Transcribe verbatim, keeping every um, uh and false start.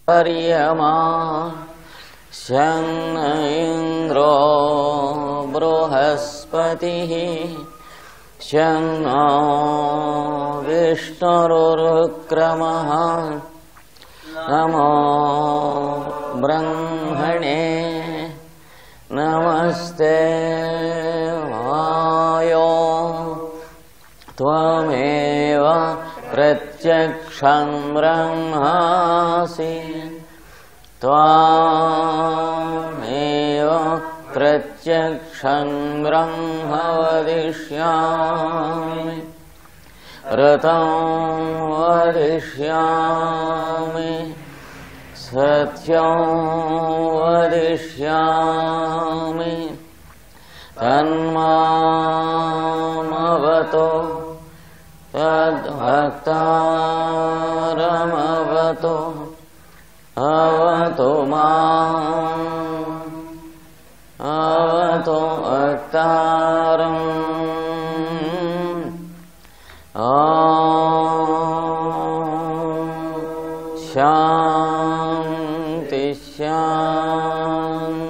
पर्यमा शं इन्द्रो बृहस्पतिः शं नो विष्णुरुक्रमः नमो ब्रह्मणे नमस्ते वायो त्वमेव प्रत्यक्षं ब्रह्मासि त्वामेव प्रत्यक्षं ब्रह्म वदिष्यामि ऋतं वदिष्यामि सत्यं वदिष्यामि तन्मामवतु तद्भक्तारमवतु अवतु माम् अवतु भक्तारम् ॐ शान्ति शान्ति